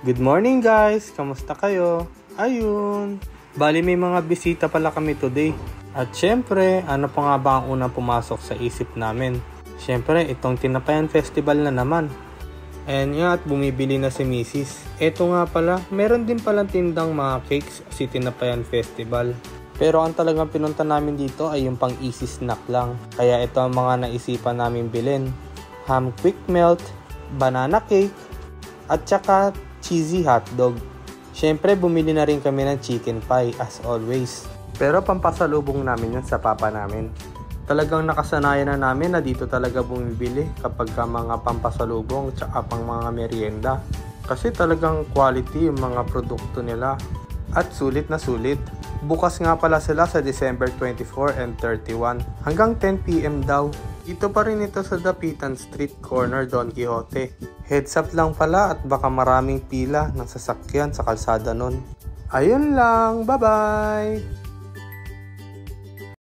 Good morning guys! Kamusta kayo? Ayun! Bali may mga bisita pala kami today. At syempre, ano pa nga ba ang unang pumasok sa isip namin? Syempre, itong Tinapayan Festival na naman. And nga at bumibili na si Mrs. Eto nga pala, meron din palang tindang mga cakes si Tinapayan Festival. Pero ang talagang pinunta namin dito ay yung pang easy snack lang. Kaya ito ang mga naisipan namin bilhin. Ham quick melt, banana cake, at saka cheesy hotdog. Syempre bumili na rin kami ng chicken pie as always. Pero pampasalubong namin yun sa papa namin. Talagang nakasanayan na namin na dito talaga bumibili kapag ka mga pampasalubong tsaka pang mga merienda. Kasi talagang quality yung mga produkto nila. At sulit na sulit. Bukas nga pala sila sa December 24 and 31 hanggang 10 PM daw. Dito pa rin ito sa Dapitan Street Corner, Don Quixote. Heads up lang pala at baka maraming pila ng sasakyan sa kalsada nun. Ayun lang, bye bye!